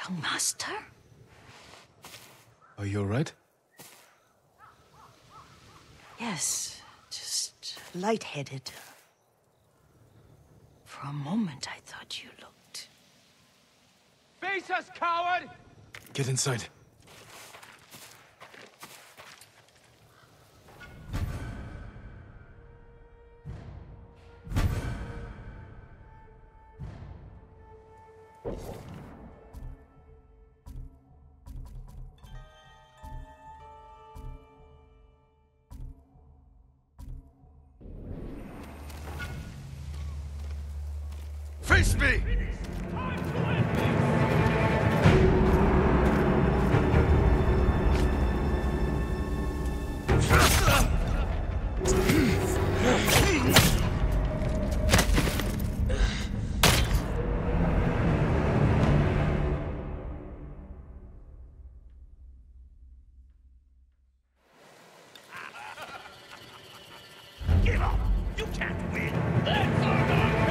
Young master? Are you alright? Yes, just lightheaded. For a moment, I thought you looked... Face us, coward! Get inside. Face me! Give up! You can't win! That's our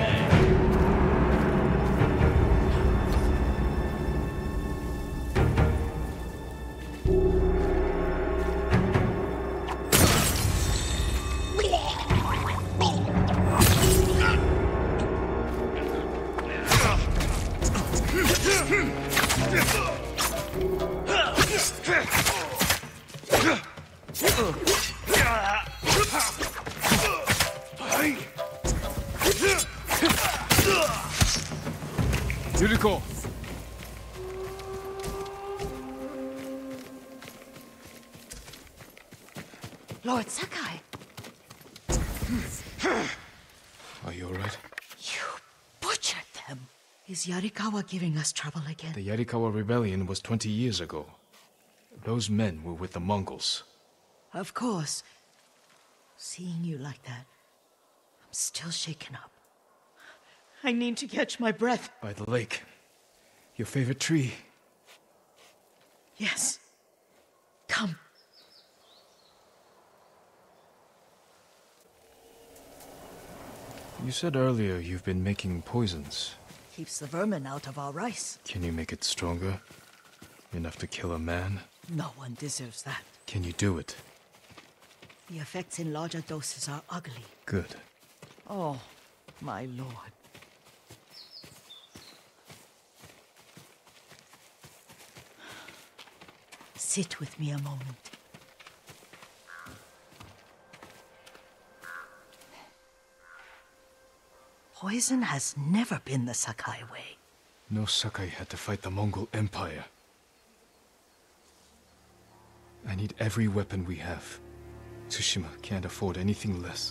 Yuriko! Lord Sakai! Are you alright? You butchered them! Is Yarikawa giving us trouble again? The Yarikawa rebellion was 20 years ago. Those men were with the Mongols. Of course. Seeing you like that, I'm still shaken up. I need to catch my breath. By the lake. Your favorite tree. Yes. Come. You said earlier you've been making poisons. Keeps the vermin out of our rice. Can you make it stronger? Enough to kill a man? No one deserves that. Can you do it? The effects in larger doses are ugly. Good. Oh, my lord. Sit with me a moment. Poison has never been the Sakai way. No Sakai had to fight the Mongol Empire. I need every weapon we have. Tsushima can't afford anything less.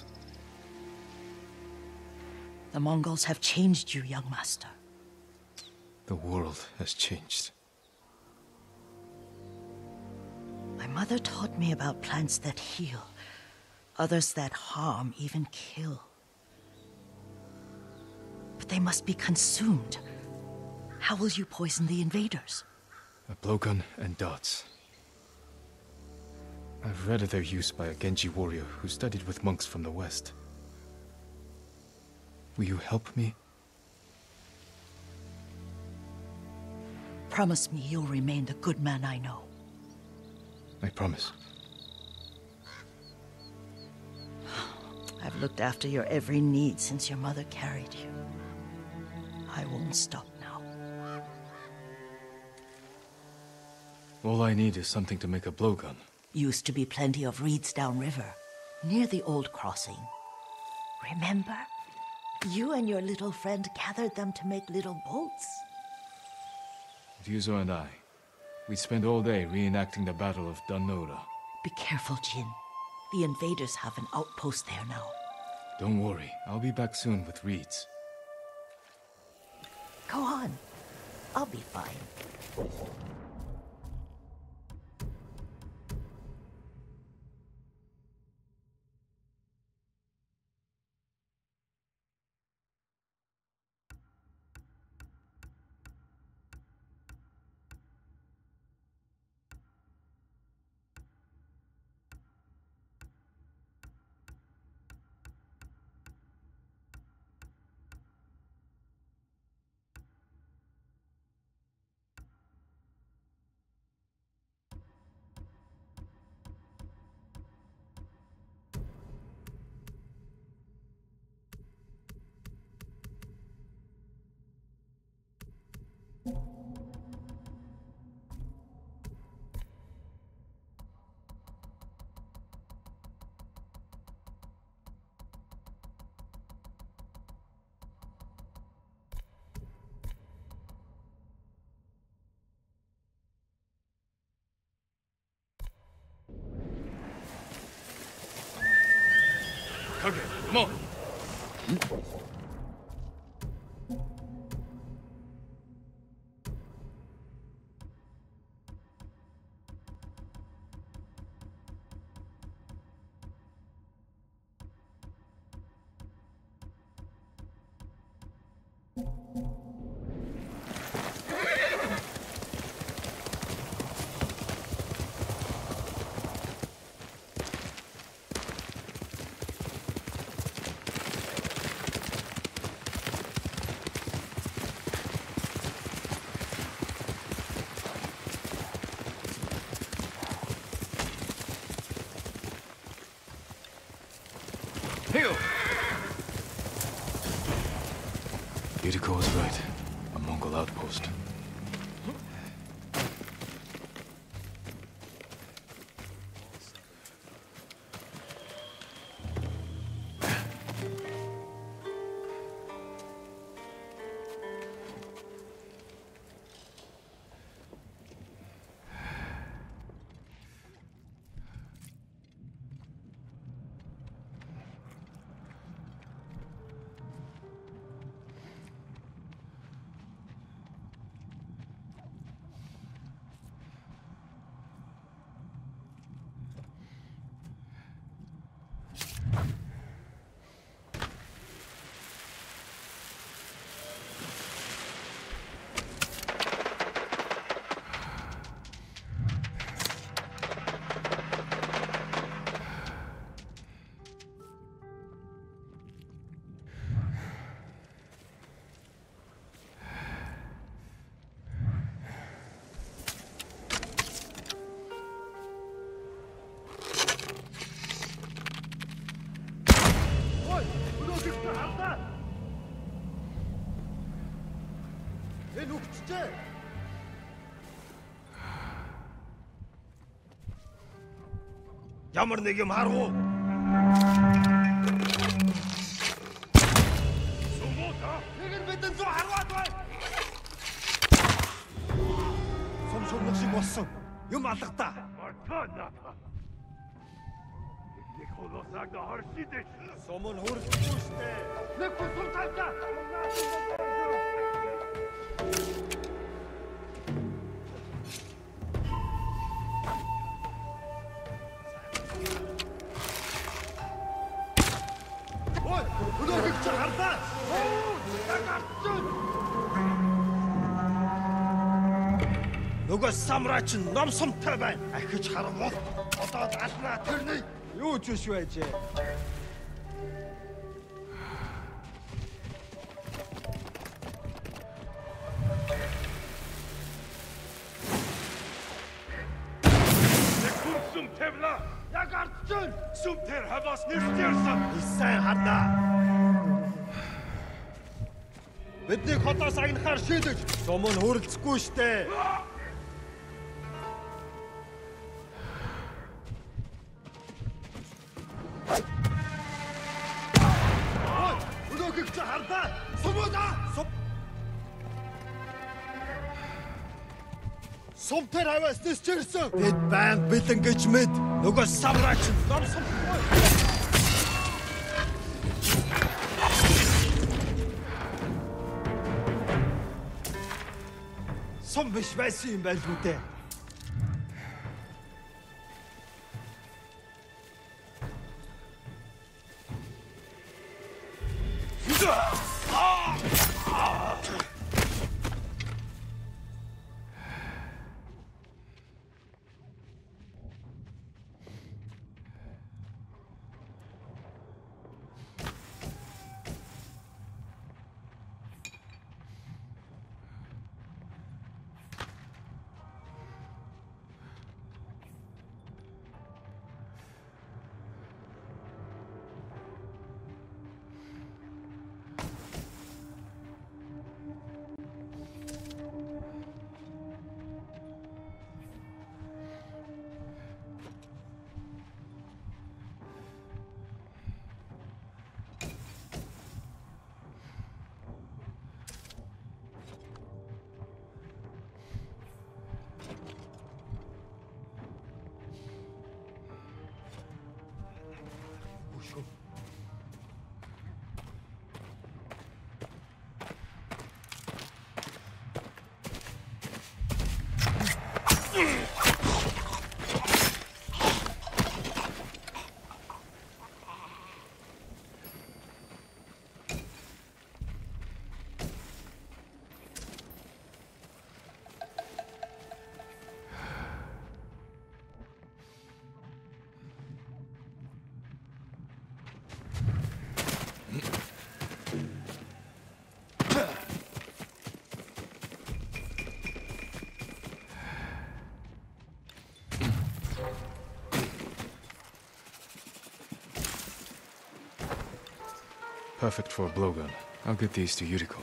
The Mongols have changed you, young master. The world has changed. My mother taught me about plants that heal, others that harm, even kill. But they must be consumed. How will you poison the invaders? A blowgun and darts. I've read of their use by a Genji warrior who studied with monks from the west. Will you help me? Promise me you'll remain the good man I know. I promise. I've looked after your every need since your mother carried you. I won't stop now. All I need is something to make a blowgun. Used to be plenty of reeds downriver, near the old crossing. Remember? You and your little friend gathered them to make little boats. Ryuzo and I, we spent all day reenacting the Battle of Danora. Be careful, Jin. The invaders have an outpost there now. Don't worry, I'll be back soon with reeds. Go on. I'll be fine. Come on. Yuriko was right. A Mongol outpost. Ямар нэг юм харав уу? Сумуута. Нэг нь бидэн зүү харваад бай. Сумшурмаг шиг болсон. Юм алгадаа. Мартана. Нэг холосаг да харшидэ. Сумын хөрөлдөхгүй штэ. Нэг хүсэл тавьда. Нөгөө самрач ном сумтай байна. Ахиж харвал одоо алнаа тэрний юу ч биш байжээ. Сум тавла. Яг ардчэн. Сум тэр хаваас нэрчээрсэн. Сайн хардаа. Бидний хотоос агнахаар шийдэж сум нь хөрөлцөхгүй штэ. Сумтэр аваас нисчэрсэн. Бид банк бэлэн гэж мэд. Нөгөө самрач ном сумтай. Сум биш байсан юм байл үү дээ. Perfect for a blowgun. I'll get these to Yuriko.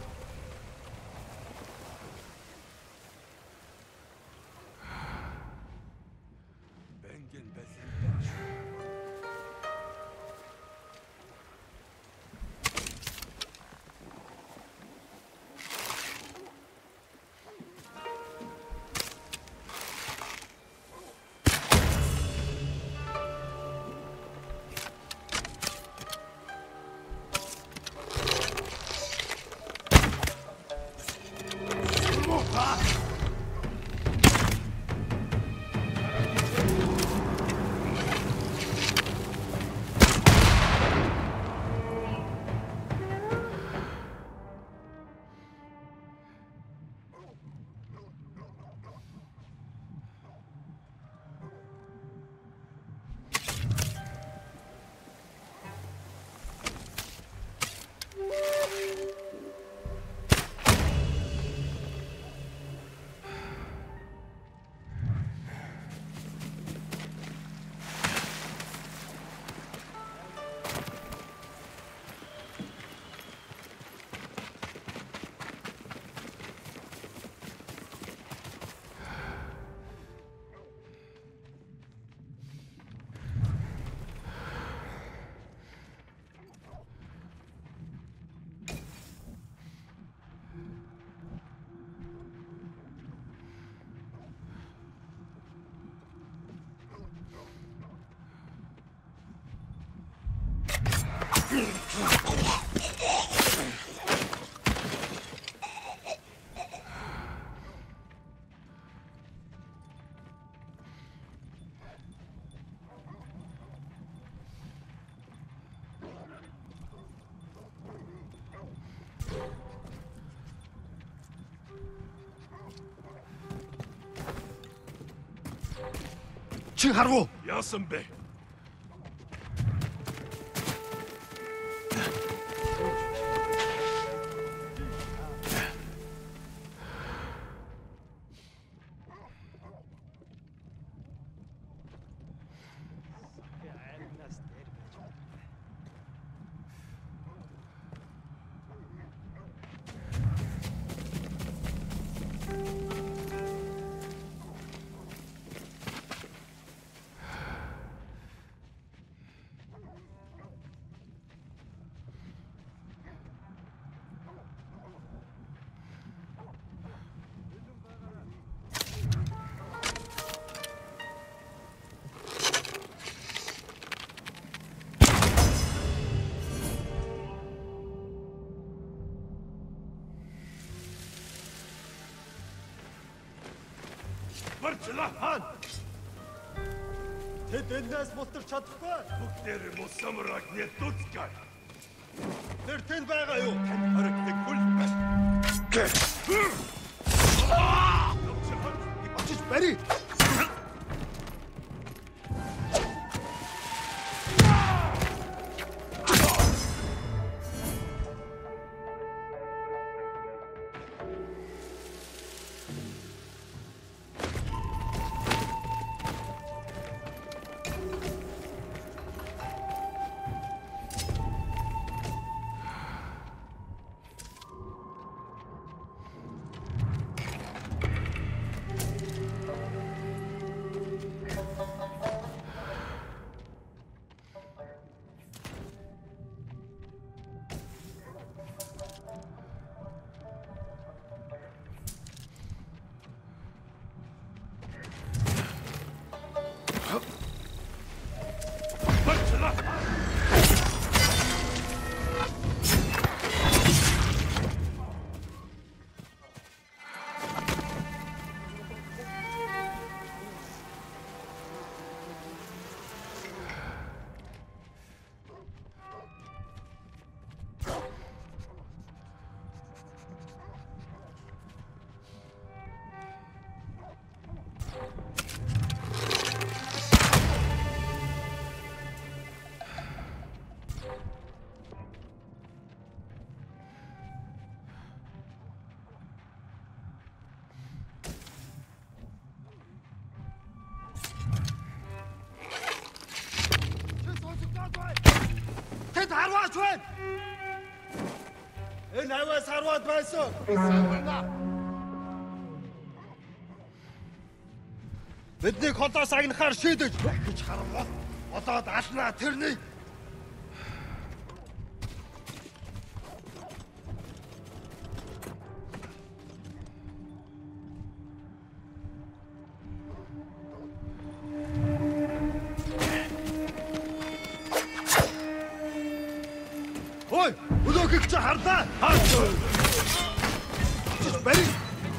Чи харав? Яасан бэ? Барчлаа хаан. Тэд энэс мултарч чадахгүй. Бүгдээр мусамраг нэтуцгай. Тэр тэнд байгаа юу? Тань хоригддаг хүл байна. Очиж барь. Араас харваад байсан. Бидний холоос агнахаар шийдэж гэж харамвал болоод алнаа тэрний. Ой, өнөөхийг чи харлаа. Хаач. Бари.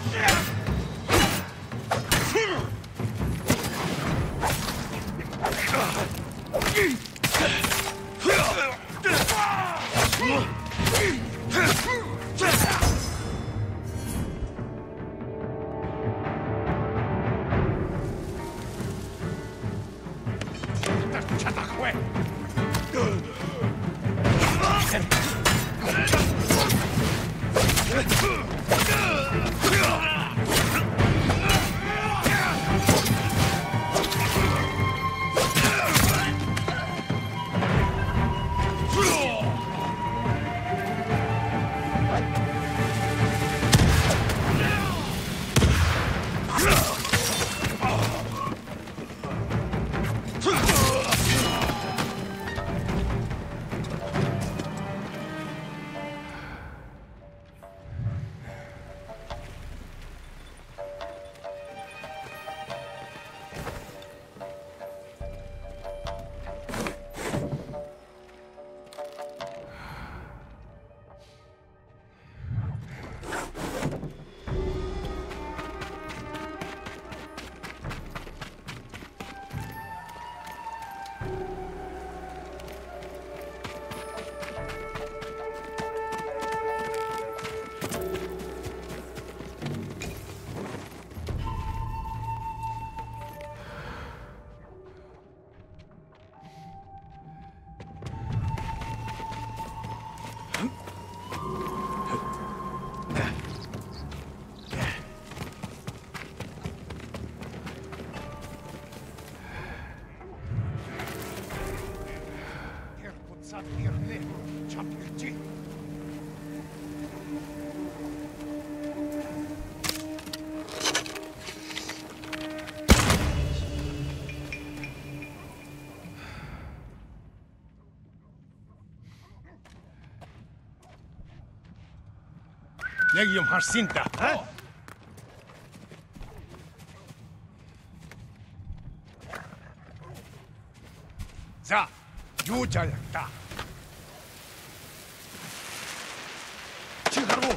Яг юм харсан да. За, юу жаа та. Чи харав?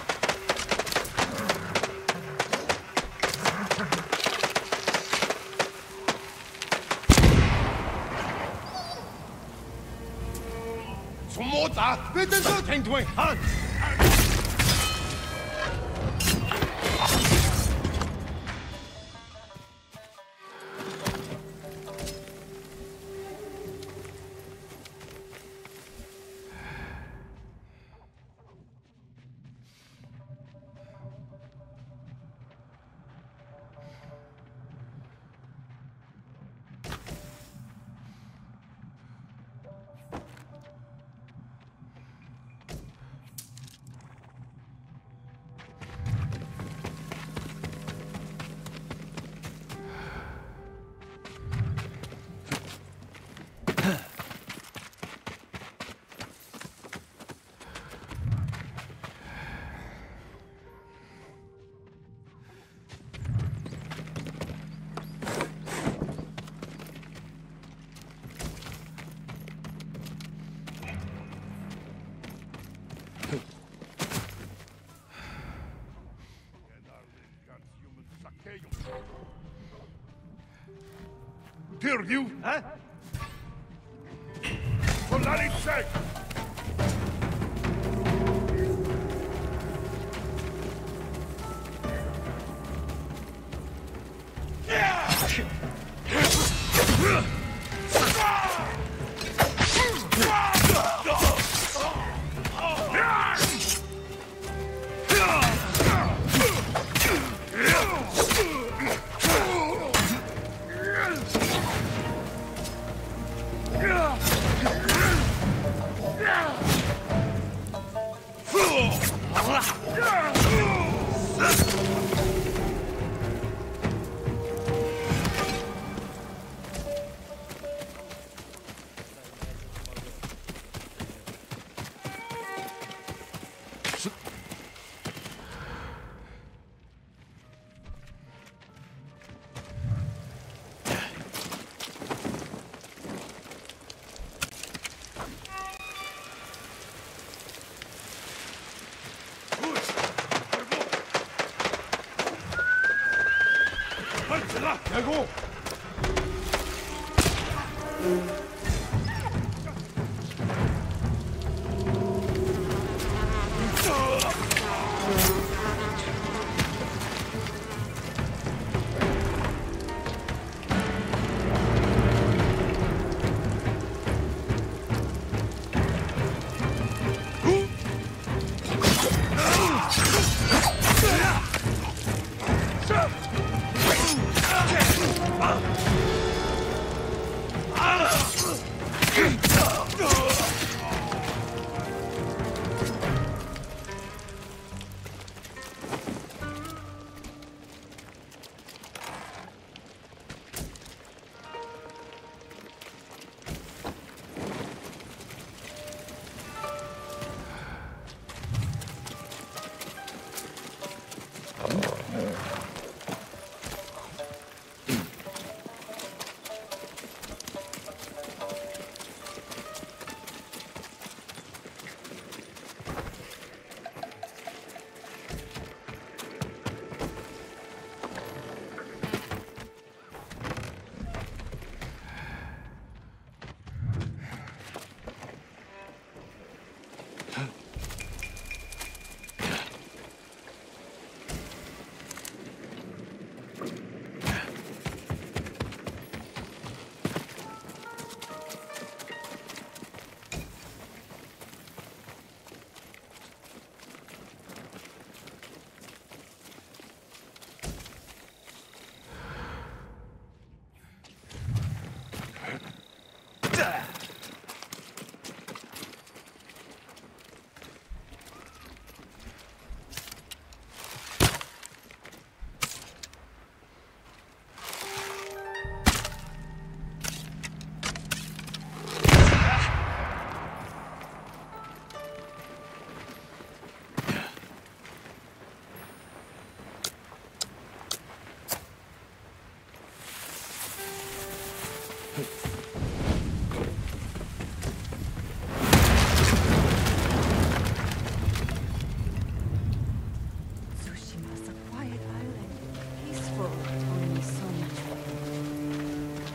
Сумода, бидэн зөө тэндвэн хан. Hear you? Huh? For Lali's sake! Tsushima's a quiet island. Peaceful. Only so much wind.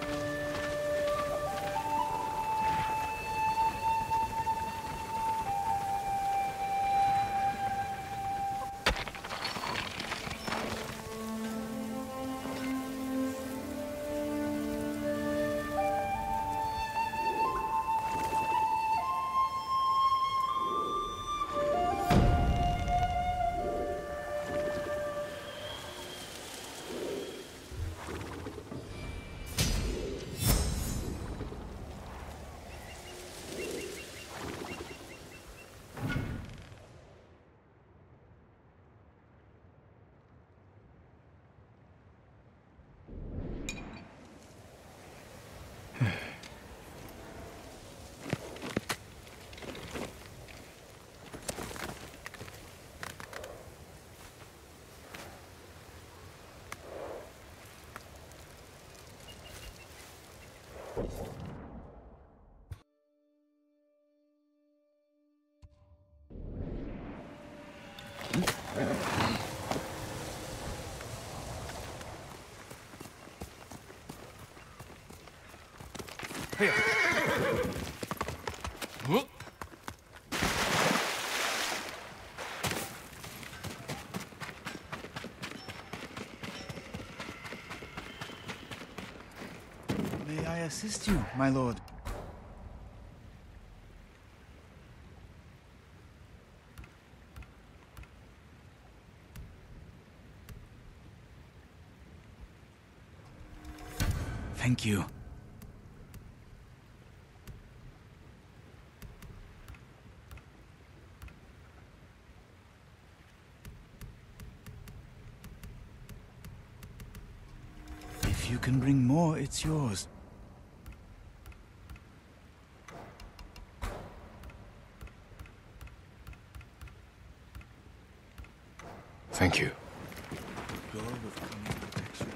May I assist you, my lord? Thank you. If you can bring more, it's yours. Thank you. Go with coming protection.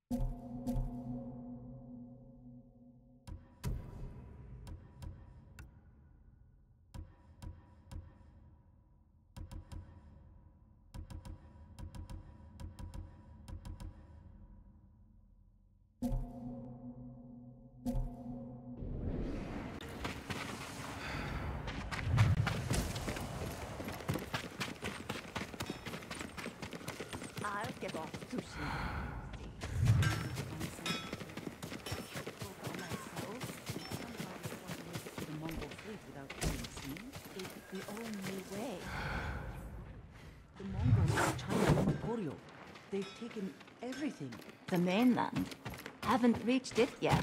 I'll get off Tsushima. The Mongol fleet without being seen is the only way. The Mongols in China and Goryeo, they've taken everything. The mainland. Haven't reached it yet.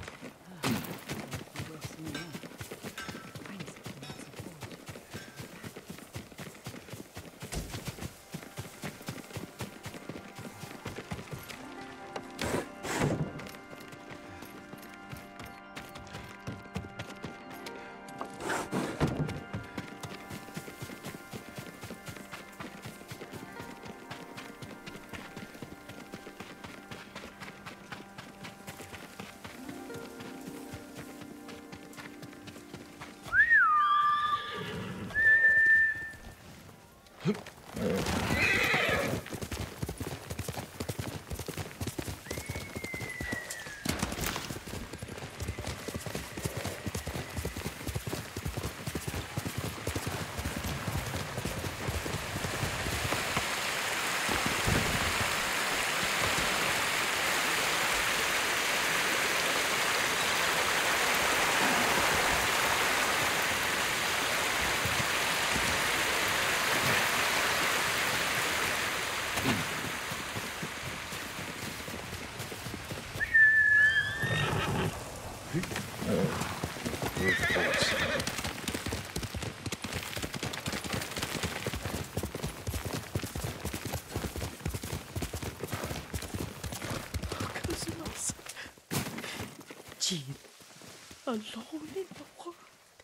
Jean, alone in the world.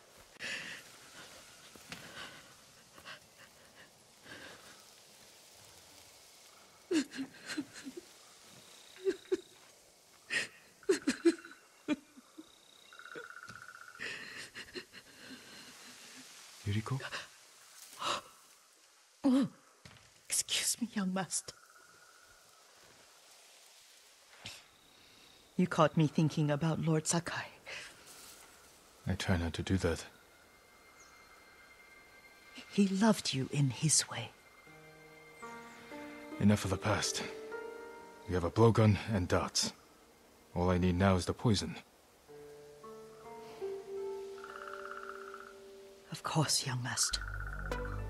Yuriko? Oh, excuse me, young master. You caught me thinking about Lord Sakai. I try not to do that. He loved you in his way. Enough of the past. We have a blowgun and darts. All I need now is the poison. Of course, young master.